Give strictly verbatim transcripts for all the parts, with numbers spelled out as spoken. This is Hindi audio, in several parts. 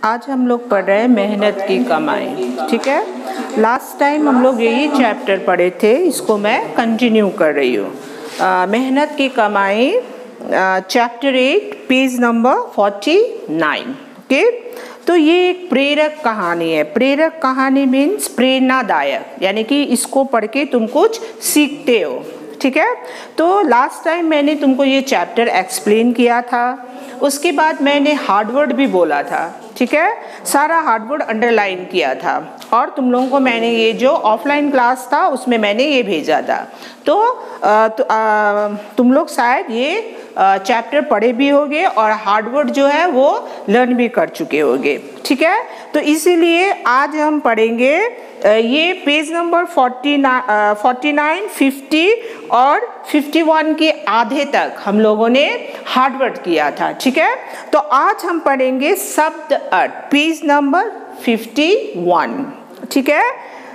आज हम लोग पढ़ रहे हैं मेहनत की कमाई। ठीक है, लास्ट टाइम हम लोग यही चैप्टर पढ़े थे, इसको मैं कंटिन्यू कर रही हूँ। मेहनत की कमाई chapter eight page number forty nine. Okay, तो ये एक प्रेरक कहानी है। प्रेरक कहानी मीन्स प्रेरणादायक, यानी कि इसको पढ़ के तुम कुछ सीखते हो। ठीक है, तो लास्ट टाइम मैंने तुमको ये चैप्टर एक्सप्लेन किया था, उसके बाद मैंने हार्डवर्ड भी बोला था। ठीक है, सारा हार्डवर्ड अंडरलाइन किया था और तुम लोगों को मैंने ये जो ऑफलाइन क्लास था उसमें मैंने ये भेजा था। तो, आ, तो आ, तुम लोग शायद ये चैप्टर पढ़े भी होंगे और हार्डवर्ड जो है वो लर्न भी कर चुके होंगे। ठीक है, तो इसीलिए आज हम पढ़ेंगे ये page number forty nine, fifty और फिफ्टी वन के आधे तक हम लोगों ने हार्डवर्ड किया था। ठीक है, तो आज हम पढ़ेंगे शब्द अर्थ, पेज नंबर फिफ्टी वन। ठीक है,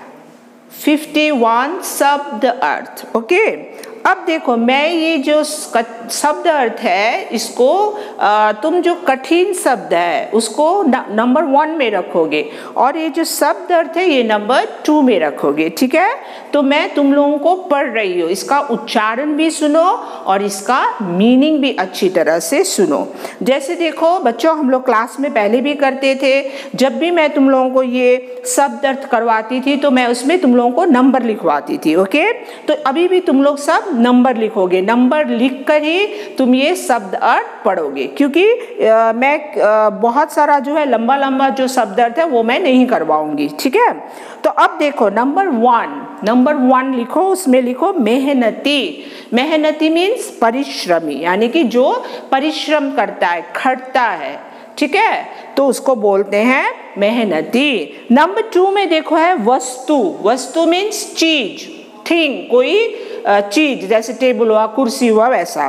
फिफ्टी वन शब्द अर्थ। ओके, अब देखो, मैं ये जो शब्द अर्थ है इसको आ, तुम जो कठिन शब्द है उसको नंबर वन में रखोगे और ये जो शब्द अर्थ है ये नंबर टू में रखोगे। ठीक है, तो मैं तुम लोगों को पढ़ रही हूँ, इसका उच्चारण भी सुनो और इसका मीनिंग भी अच्छी तरह से सुनो। जैसे देखो बच्चों, हम लोग क्लास में पहले भी करते थे, जब भी मैं तुम लोगों को ये शब्द अर्थ करवाती थी तो मैं उसमें तुम लोगों को नंबर लिखवाती थी। ओके, तो अभी भी तुम लोग सब नंबर लिखोगे, नंबर लिख कर ही तुम ये शब्द अर्थ पढ़ोगे, क्योंकि आ, मैं आ, बहुत सारा जो है लंबा लंबा जो शब्द अर्थ है वो मैं नहीं करवाऊंगी। ठीक है, तो अब देखो नंबर वन, नंबर वन लिखो, उसमें लिखो मेहनती। मेहनती मीन्स परिश्रमी, यानी कि जो परिश्रम करता है, खटता है। ठीक है, तो उसको बोलते हैं मेहनती। नंबर टू में देखो है वस्तु। वस्तु मीन्स चीज, थिंग, कोई चीज, जैसे टेबल हुआ, कुर्सी हुआ, वैसा।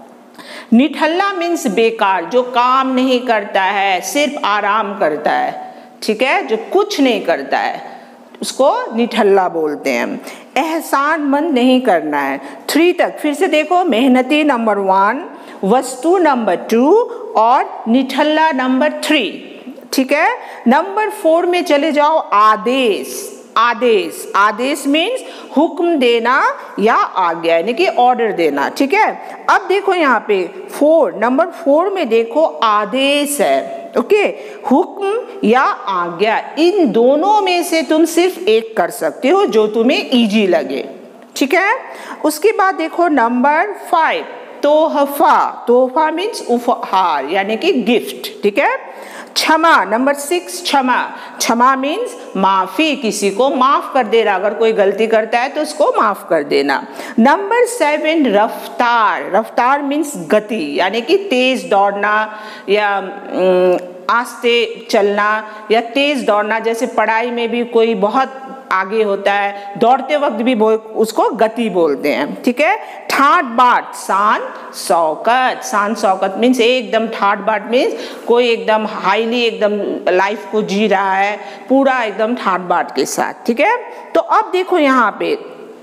निठल्ला मीन्स बेकार, जो काम नहीं करता है, सिर्फ आराम करता है। ठीक है, जो कुछ नहीं करता है उसको निठल्ला बोलते हैं। एहसानमंद नहीं करना है। थ्री तक फिर से देखो, मेहनती नंबर वन, वस्तु नंबर टू और निठल्ला नंबर थ्री। ठीक है, नंबर फोर में चले जाओ, आदेश। आदेश, आदेश मीन्स हुक्म देना या आज्ञा, यानी कि ऑर्डर देना। ठीक है, अब देखो यहाँ पे फोर, नंबर फोर में देखो आदेश है। ओके, हुक्म या आज्ञा, इन दोनों में से तुम सिर्फ एक कर सकते हो जो तुम्हें इजी लगे। ठीक है, उसके बाद देखो नंबर फाइव, तोहफा। तोहफा मीन्स उपहार, यानी कि गिफ्ट। ठीक है, क्षमा नंबर सिक्स, क्षमा। क्षमा मीन्स माफी, किसी को माफ कर देना, अगर कोई गलती करता है तो उसको माफ कर देना। नंबर सेवन, रफ्तार। रफ्तार मीन्स गति, यानी कि तेज दौड़ना या आस्ते चलना या तेज दौड़ना। जैसे पढ़ाई में भी कोई बहुत आगे होता है, दौड़ते वक्त भी उसको गति बोलते हैं। ठीक है, ठाट बाट, शान शौकत। शान शौकत मीन्स एकदम, ठाट बाट मीन्स कोई एकदम हाईली एकदम लाइफ को जी रहा है, पूरा एकदम ठाट बाट के साथ। ठीक है, तो अब देखो यहाँ पे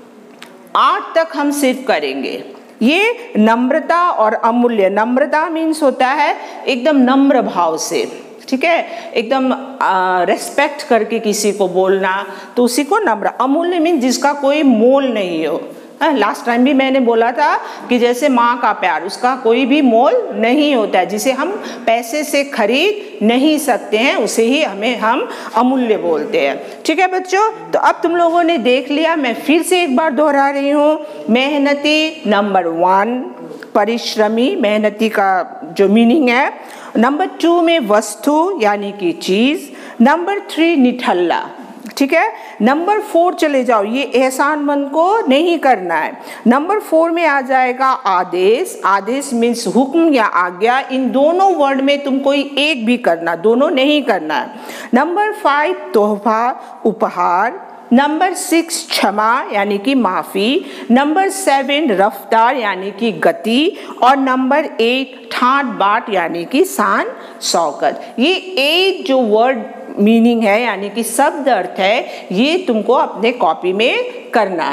आठ तक हम सिर्फ करेंगे ये नम्रता और अमूल्य। नम्रता मीन्स होता है एकदम नम्र भाव से, ठीक है, एकदम रेस्पेक्ट करके किसी को बोलना, तो उसी को नम्र। अमूल्य मीन्स जिसका कोई मोल नहीं हो। लास्ट टाइम भी मैंने बोला था कि जैसे माँ का प्यार, उसका कोई भी मोल नहीं होता है, जिसे हम पैसे से खरीद नहीं सकते हैं, उसे ही हमें हम अमूल्य बोलते हैं। ठीक है बच्चों, तो अब तुम लोगों ने देख लिया, मैं फिर से एक बार दोहरा रही हूँ। मेहनती नंबर वन, परिश्रमी, मेहनती का जो मीनिंग है। नंबर टू में वस्तु यानी कि चीज। नंबर थ्री निठल्ला। ठीक है, नंबर फोर चले जाओ, ये एहसानमंद को नहीं करना है। नंबर फोर में आ जाएगा आदेश। आदेश मीन्स हुक्म या आज्ञा, इन दोनों वर्ड में तुम कोई एक भी करना, दोनों नहीं करना है। नंबर फाइव तोहफा, उपहार। नंबर सिक्स क्षमा यानी कि माफी। नंबर सेवन रफ्तार यानी कि गति और नंबर एट ठाट बाट यानी कि शान शौकत। ये एट जो वर्ड मीनिंग है यानी कि शब्द अर्थ है, ये तुमको अपने कॉपी में करना है।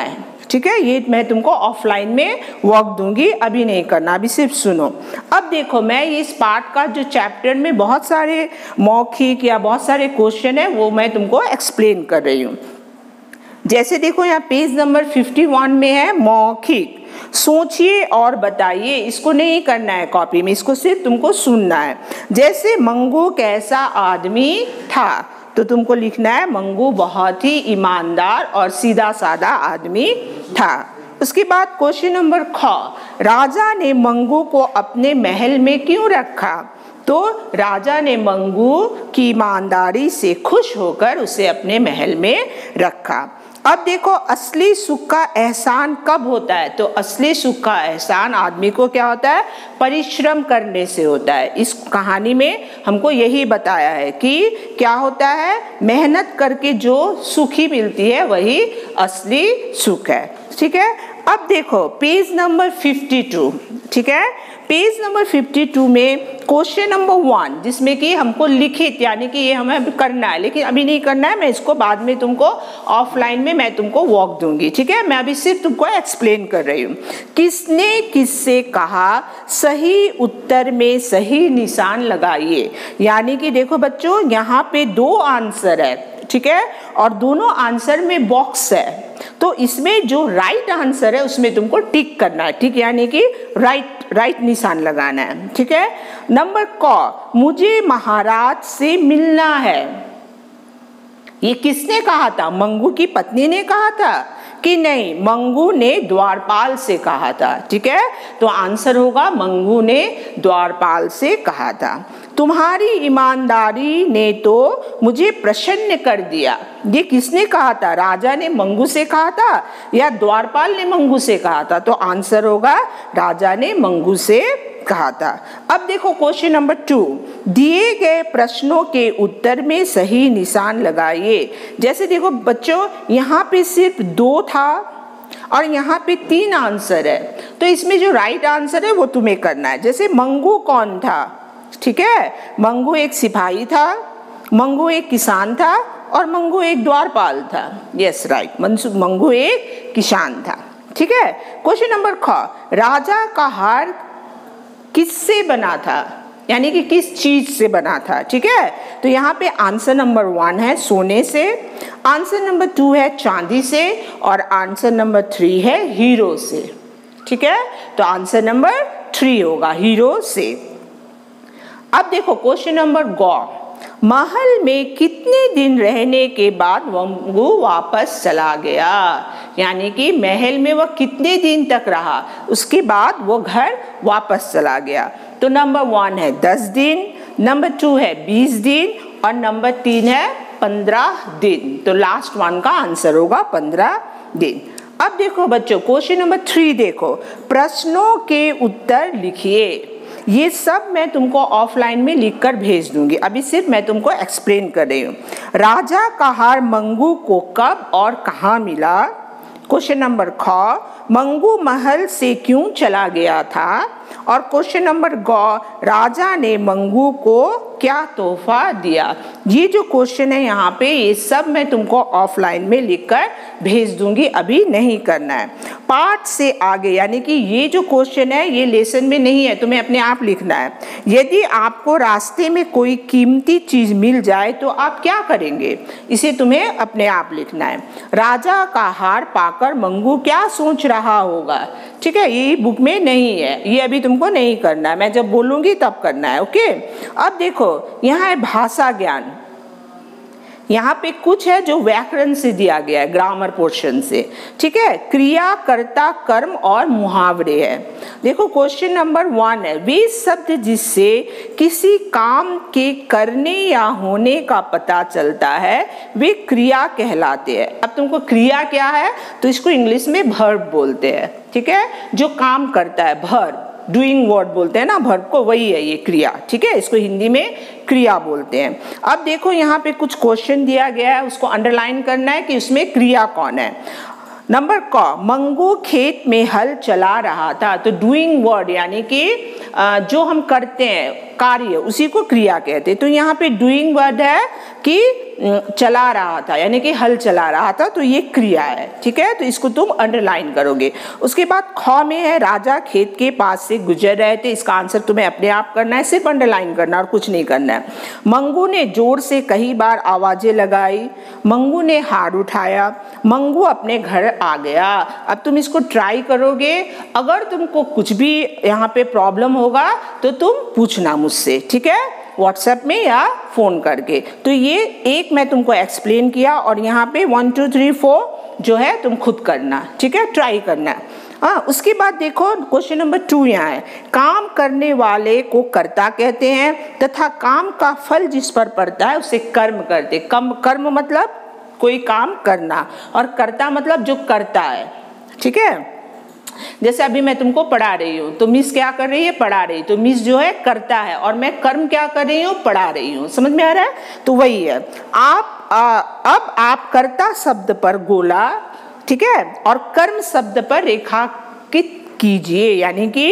ठीक है, ये मैं तुमको ऑफलाइन में वर्क दूंगी, अभी नहीं करना, अभी सिर्फ सुनो। अब देखो मैं इस पार्ट का जो चैप्टर में बहुत सारे मौखिक या बहुत सारे क्वेश्चन है वो मैं तुमको एक्सप्लेन कर रही हूँ। जैसे देखो यहाँ पेज नंबर इक्यावन में है मौखिक, सोचिए और बताइए, इसको नहीं करना है कॉपी में, इसको सिर्फ तुमको सुनना है। जैसे मंगू कैसा आदमी था, तो तुमको लिखना है मंगू बहुत ही ईमानदार और सीधा साधा आदमी था। उसके बाद क्वेश्चन नंबर ख, राजा ने मंगू को अपने महल में क्यों रखा, तो राजा ने मंगू की ईमानदारी से खुश होकर उसे अपने महल में रखा। अब देखो असली सुख का एहसान कब होता है, तो असली सुख का एहसान आदमी को क्या होता है, परिश्रम करने से होता है। इस कहानी में हमको यही बताया है कि क्या होता है, मेहनत करके जो सुखी मिलती है वही असली सुख है। ठीक है, अब देखो पेज नंबर बावन, ठीक है, पेज नंबर बावन में क्वेश्चन नंबर वन, जिसमें कि हमको लिखित यानी कि ये हमें करना है, लेकिन अभी नहीं करना है, मैं इसको बाद में तुमको ऑफलाइन में मैं तुमको वॉक दूंगी। ठीक है, मैं अभी सिर्फ तुमको एक्सप्लेन कर रही हूँ। किसने किससे कहा, सही उत्तर में सही निशान लगाइए। यानी कि देखो बच्चों यहाँ पे दो आंसर है, ठीक है, और दोनों आंसर में बॉक्स है, तो इसमें जो राइट आंसर है उसमें तुमको टिक करना है। ठीक, यानी कि राइट राइट निशान लगाना है। ठीक है, नंबर क, मुझे महाराज से मिलना है। ये किसने कहा था, मंगू की पत्नी ने कहा था कि नहीं, मंगू ने द्वारपाल से कहा था। ठीक है, तो आंसर होगा मंगू ने द्वारपाल से कहा था। तुम्हारी ईमानदारी ने तो मुझे प्रसन्न कर दिया, ये किसने कहा था, राजा ने मंगू से कहा था या द्वारपाल ने मंगू से कहा था, तो आंसर होगा राजा ने मंगू से कहा था। अब देखो क्वेश्चन नंबर टू, दिए गए प्रश्नों के उत्तर में सही निशान लगाइए। जैसे देखो बच्चों यहाँ पे सिर्फ दो था और यहाँ पे तीन आंसर है, तो इसमें जो राइट आंसर है वो तुम्हें करना है। जैसे मंगू कौन था, ठीक है, मंगू एक सिपाही था, मंगू एक किसान था और मंगू एक द्वारपाल था। यस राइट, मंगू एक किसान था। ठीक है, क्वेश्चन नंबर ख, राजा का हार किससे बना था, यानी कि किस चीज से बना था। ठीक है, तो यहाँ पे आंसर नंबर वन है सोने से, आंसर नंबर टू है चांदी से और आंसर नंबर थ्री है हीरो से। ठीक है, तो आंसर नंबर थ्री होगा हीरो से। अब देखो क्वेश्चन नंबर ग, महल में कितने दिन रहने के बाद मंगू वापस चला गया, यानी कि महल में वह कितने दिन तक रहा, उसके बाद वो घर वापस चला गया। तो नंबर वन है दस दिन, नंबर टू है बीस दिन और नंबर तीन है पंद्रह दिन। तो लास्ट वन का आंसर होगा पंद्रह दिन। अब देखो बच्चों क्वेश्चन नंबर थ्री देखो, प्रश्नों के उत्तर लिखिए। ये सब मैं तुमको ऑफलाइन में लिखकर भेज दूंगी, अभी सिर्फ मैं तुमको एक्सप्लेन कर रही हूँ। राजा का हार मंगू को कब और कहाँ मिला। क्वेश्चन नंबर ख, मंगू महल से क्यों चला गया था। और क्वेश्चन नंबर ग, राजा ने मंगू को क्या तोहफा दिया। ये जो क्वेश्चन है यहाँ पे, ये सब मैं तुमको ऑफलाइन में लिखकर भेज दूंगी, अभी नहीं करना है। पाठ से आगे यानी कि ये जो क्वेश्चन है ये लेसन में नहीं है, तुम्हें अपने आप लिखना है। यदि आपको रास्ते में कोई कीमती चीज मिल जाए तो आप क्या करेंगे, इसे तुम्हें अपने आप लिखना है। राजा का हार पाकर मंगू क्या सोच रहा होगा। ठीक है, ये बुक में नहीं है, ये अभी तुमको नहीं करना है, मैं जब बोलूंगी तब करना है। ओके, अब देखो यहाँ है भाषा ज्ञान, यहाँ पे कुछ है जो व्याकरण से दिया गया है, ग्रामर पोर्शन से। ठीक है, क्रिया, कर्ता, कर्म और मुहावरे है। देखो क्वेश्चन नंबर वन है, वे शब्द जिससे किसी काम के करने या होने का पता चलता है वे क्रिया कहलाते हैं। अब तुमको क्रिया क्या है, तो इसको इंग्लिश में वर्ब बोलते हैं। ठीक है, जो काम करता है, वर्ब, डूइंग वर्ड बोलते हैं ना वर्ब को, वही है ये क्रिया। ठीक है, इसको हिंदी में क्रिया बोलते हैं। अब देखो यहाँ पे कुछ क्वेश्चन दिया गया है, उसको अंडरलाइन करना है कि उसमें क्रिया कौन है। नंबर क, मंगू खेत में हल चला रहा था। तो डूइंग वर्ड यानी कि जो हम करते हैं कार्य, उसी को क्रिया कहते हैं। तो यहाँ पे डूइंग वर्ड है कि चला रहा था, यानी कि हल चला रहा था, तो ये क्रिया है। ठीक है, तो इसको तुम अंडरलाइन करोगे। उसके बाद ख में है राजा खेत के पास से गुजर रहे थे। इसका आंसर तुम्हें अपने आप करना है, सिर्फ अंडरलाइन करना और कुछ नहीं करना है। मंगू ने जोर से कई बार आवाजें लगाई, मंगू ने हार उठाया, मंगू अपने घर आ गया। अब तुम इसको ट्राई करोगे, अगर तुमको कुछ भी यहाँ पे प्रॉब्लम होगा तो तुम पूछना मुझसे, ठीक है, व्हाट्सएप में या फ़ोन करके। तो ये एक मैं तुमको एक्सप्लेन किया और यहाँ पे वन टू थ्री फोर जो है तुम खुद करना, ठीक है, ट्राई करना। हाँ, उसके बाद देखो क्वेश्चन नंबर टू यहाँ है, काम करने वाले को कर्ता कहते हैं तथा काम का फल जिस पर पड़ता है उसे कर्म कहते हैं। कर्म कर्म मतलब कोई काम करना और कर्ता मतलब जो करता है। ठीक है, जैसे अभी मैं तुमको पढ़ा रही हूँ तो मिस क्या कर रही है, पढ़ा रही, तो मिस जो है करता है और मैं कर्म क्या कर रही हूँ, पढ़ा रही हूँ। समझ में आ रहा है? तो वही है। आप आ, अब आप कर्ता शब्द पर गोला, ठीक है, और कर्म शब्द पर रेखांकित कीजिए, यानी कि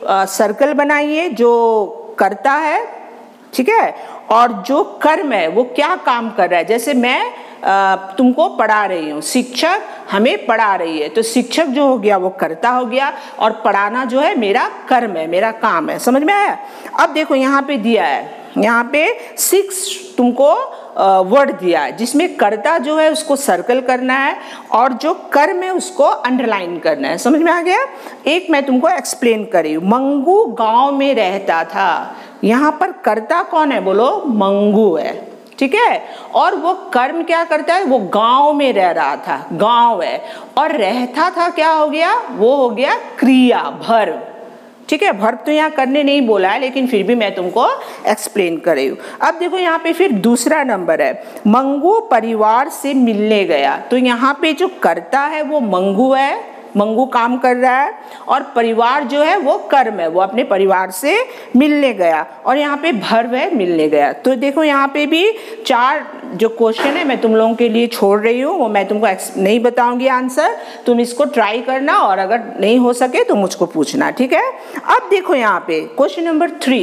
सर्कल बनाइए जो करता है, ठीक है, और जो कर्म है वो क्या काम कर रहा है। जैसे मैं आ, तुमको पढ़ा रही हूँ, शिक्षक हमें पढ़ा रही है, तो शिक्षक जो हो गया वो कर्ता हो गया और पढ़ाना जो है मेरा कर्म है, मेरा काम है। समझ में आया? अब देखो यहाँ पे दिया है, यहाँ पे सिक्स तुमको वर्ड दिया है जिसमें कर्ता जो है उसको सर्कल करना है और जो कर्म है उसको अंडरलाइन करना है। समझ में आ गया? एक मैं तुमको एक्सप्लेन कर रही हूँ। मंगू गांव में रहता था, यहाँ पर कर्ता कौन है, बोलो, मंगू है, ठीक है, और वो कर्म क्या करता है, वो गांव में रह रहा था, गांव है, और रहता था क्या हो गया, वो हो गया क्रिया, भर्ब। ठीक है, भर्ब तो यहाँ करने नहीं बोला है लेकिन फिर भी मैं तुमको एक्सप्लेन कर रही हूँ। अब देखो यहाँ पे फिर दूसरा नंबर है, मंगू परिवार से मिलने गया। तो यहाँ पे जो कर्ता है वो मंगू है, मंगू काम कर रहा है, और परिवार जो है वो कर्म है, वो अपने परिवार से मिलने गया, और यहाँ पे भर्ब है मिलने गया। तो देखो यहाँ पे भी चार जो क्वेश्चन है मैं तुम लोगों के लिए छोड़ रही हूँ, वो मैं तुमको नहीं बताऊंगी आंसर, तुम इसको ट्राई करना और अगर नहीं हो सके तो मुझको पूछना, ठीक है। अब देखो यहाँ पे क्वेश्चन नंबर थ्री,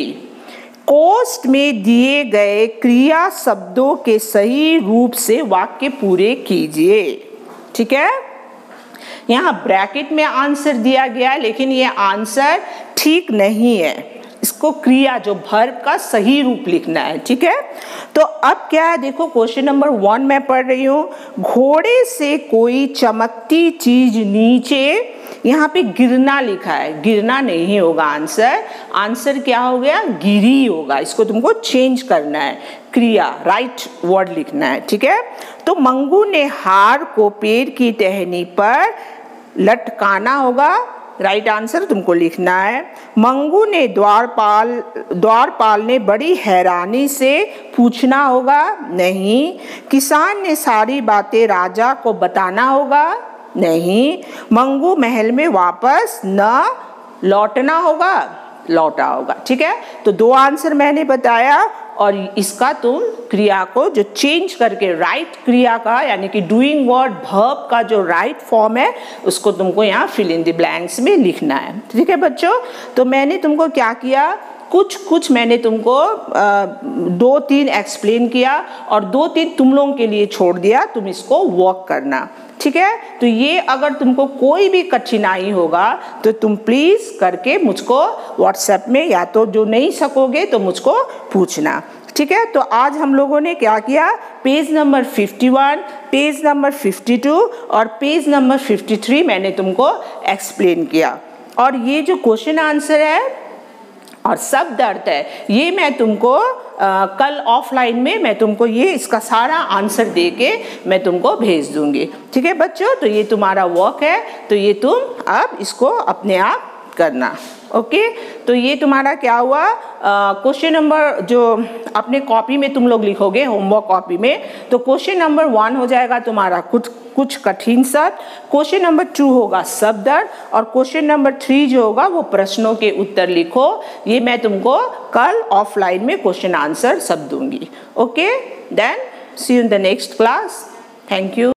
कोष्ठ में दिए गए क्रिया शब्दों के सही रूप से वाक्य पूरे कीजिए। ठीक है, यहाँ ब्रैकेट में आंसर दिया गया है लेकिन ये आंसर ठीक नहीं है, इसको क्रिया जो भर्ब का सही रूप लिखना है। ठीक है, तो अब क्या है, देखो क्वेश्चन नंबर वन मैं पढ़ रही हूँ, घोड़े से कोई चमकती चीज नीचे, यहाँ पे गिरना लिखा है, गिरना नहीं होगा आंसर, आंसर क्या हो गया, गिरी होगा। इसको तुमको चेंज करना है, क्रिया राइट वर्ड लिखना है। ठीक है, तो मंगू ने हार को पेड़ की टहनी पर लटकाना होगा, राइट आंसर तुमको लिखना है। मंगू ने द्वारपाल द्वारपाल ने बड़ी हैरानी से पूछना होगा, नहीं। किसान ने सारी बातें राजा को बताना होगा, नहीं। मंगू महल में वापस न लौटना होगा, लौटा होगा। ठीक है, तो दो आंसर मैंने बताया और इसका तुम क्रिया को जो चेंज करके राइट क्रिया का यानी कि डूइंग वर्ड भर्ब का जो राइट फॉर्म है उसको तुमको यहाँ फिल इन द ब्लैंक्स में लिखना है। ठीक है बच्चों, तो मैंने तुमको क्या किया, कुछ कुछ मैंने तुमको आ, दो तीन एक्सप्लेन किया और दो तीन तुम लोगों के लिए छोड़ दिया, तुम इसको वर्क करना। ठीक है, तो ये अगर तुमको कोई भी कठिनाई होगा तो तुम प्लीज़ करके मुझको व्हाट्सएप में, या तो जो नहीं सकोगे तो मुझको पूछना। ठीक है, तो आज हम लोगों ने क्या किया, पेज नंबर इक्यावन, पेज नंबर बावन और पेज नंबर तिरेपन मैंने तुमको एक्सप्लेन किया, और ये जो क्वेश्चन आंसर है और शब्द अर्थ है ये मैं तुमको आ, कल ऑफलाइन में मैं तुमको ये इसका सारा आंसर दे के मैं तुमको भेज दूंगी। ठीक है बच्चों, तो ये तुम्हारा वर्क है, तो ये तुम अब इसको अपने आप करना। ओके, तो ये तुम्हारा क्या हुआ, क्वेश्चन नंबर जो अपने कॉपी में तुम लोग लिखोगे होमवर्क कॉपी में, तो क्वेश्चन नंबर वन हो जाएगा तुम्हारा कुछ कुछ कठिन शब्द, क्वेश्चन नंबर टू होगा शब्द अर्थ, और क्वेश्चन नंबर थ्री जो होगा वो प्रश्नों के उत्तर लिखो। ये मैं तुमको कल ऑफलाइन में क्वेश्चन आंसर सब दूंगी। Okay, then see you in the next class. Thank you.